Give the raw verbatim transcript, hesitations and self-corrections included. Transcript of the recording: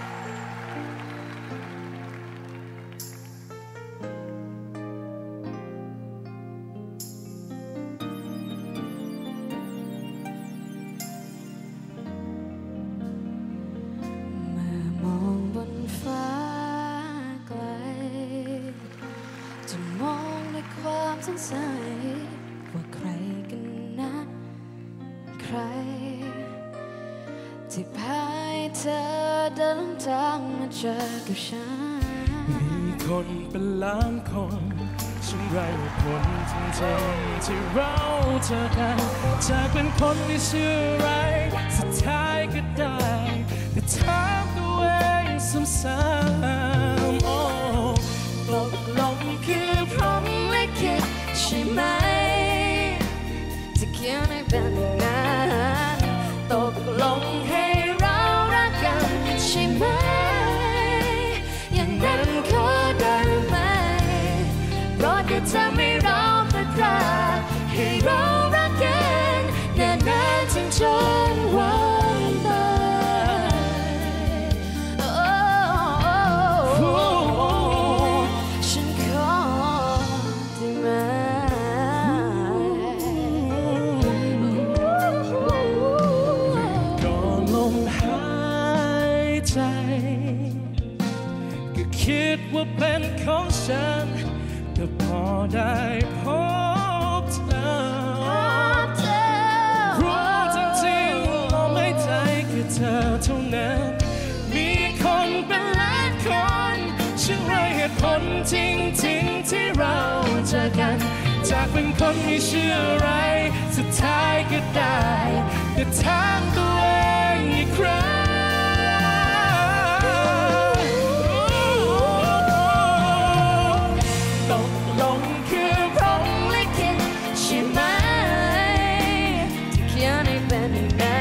สงสัยว่าใครกันนะใครที่พาให้เธอเดินทางมาเจอกับฉันมีคนเป็นล้านคนฉันไรผลจริงๆที่เราเจอกันจากเป็นคนที่ชื่ออะไรสุดท้ายก็ได้แต่ถามตัวเองซ้ำๆโอ้ตกลงคือพรหมลิขิตใช่ไหมที่เขียนให้เป็นอย่างนั้นตกลงให้เรารักกันใช่ไหมอย่างนั้นขอได้ไหมโปรดอย่าทำให้เราพลาดพลาดให้เรารักกันนานๆถึงจนวันตายฉันขอได้ไหมก่อนลมหายใจก็คิดว่าเป็นของฉันแต่พอได้พบเธอรู้จริงๆลมหายใจคือเธอเท่านั้นมีคนเป็นล้านคนฉันไรเหตุผลจริงๆที่เราเจอกันจากเป็นคนไม่เชื่ออะไรสุดท้ายก็ได้แต่ถามตัวเองอีกครั้งตกลงคือพรหมลิขิตใช่ไหมที่เขียนให้เป็นอย่างนั้น